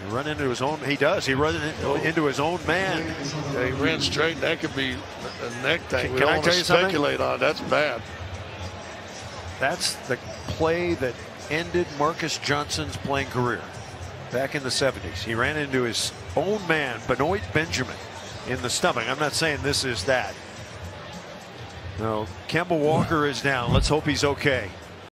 Run into his own. He does. He runs into his own man. Yeah, he ran straight. That could be a neck thing. We Can don't I want tell to you something? speculate on it. That's bad. That's the play that ended Marcus Johnson's playing career back in the 70s. He ran into his own man, Benoit Benjamin, in the stomach. I'm not saying this is that. No, Kemba Walker is down. Let's hope he's okay.